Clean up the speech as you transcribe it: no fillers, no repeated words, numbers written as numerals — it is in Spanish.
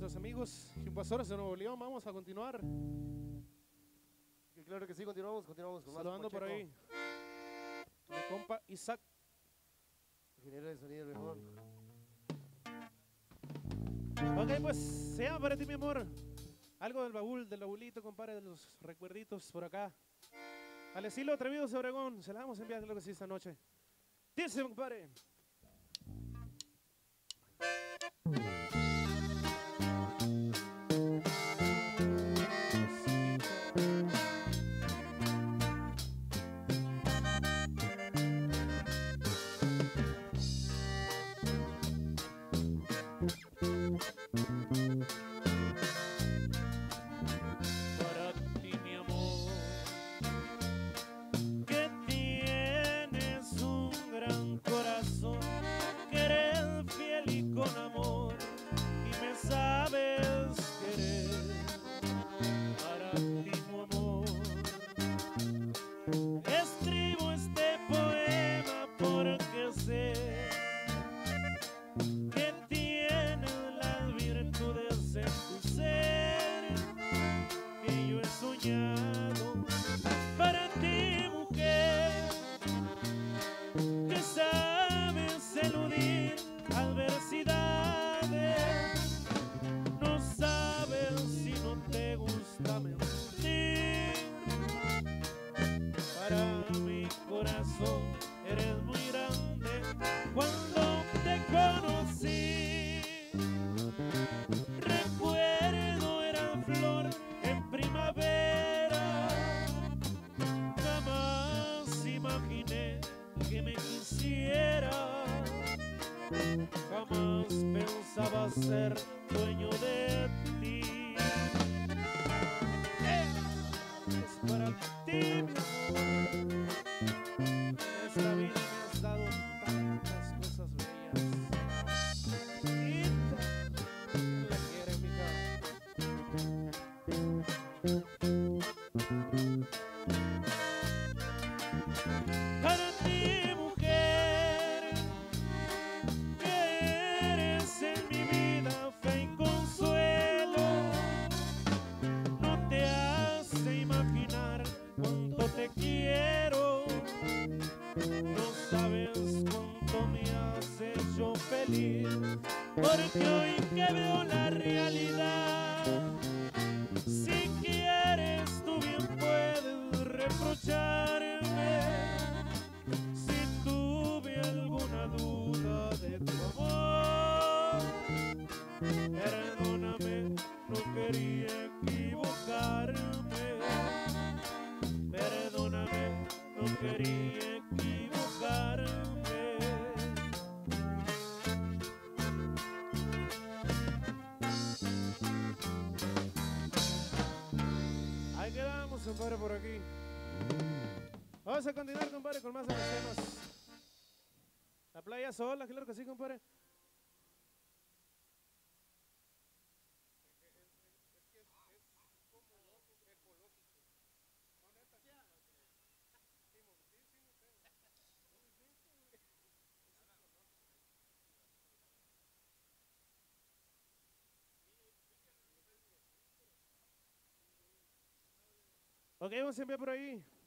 nuestros amigos Invasores de Nuevo León. Vamos a continuar. Y claro que sí, continuamos con Saludando más por ahí. Mi compa Isaac. Ingeniero de sonido, el mejor. Ok, pues sea para ti, mi amor. Algo del baúlito, compadre, de los recuerditos por acá. Al estilo Atrevidos de Obregón. Se la vamos a enviar, lo que sí, esta noche. Dice, compadre. Para ti, mi amor, que tienes un gran corazón, que eres fiel y con amor, y me sabes querer. Para ti, mi amor, escribo este poema porque sé que tienes las virtudes en tu ser que yo he soñado. Para ti, mujer, que sabes eludir adversidades, no sabes si no te gusta mentir. Para mi corazón eres muy grande. Cuando te conocí, recuerdo era flor en primavera. Jamás imaginé que me quisiera. Jamás pensaba ser dueño de ti. Es para ti, mi amor. Esta vida me has dado tantas cosas bellas. Linda, la quiere, mija. Para ti, mujer, que eres en mi vida fe y consuelo, no te hace imaginar cuánto te quiero. No sabes cuánto me has hecho feliz, porque hoy que veo la realidad, si quieres tú bien puedes reprocharme. Si tuve alguna duda de tu amor, perdóname, no quería equivocarme. Perdóname, no quería equivocarme. Ahí quedamos, compadre, por aquí. Vamos a continuar, compadre, con más de los temas. La playa sola, claro que sí, compadre. Ok, vamos a enviar por ahí.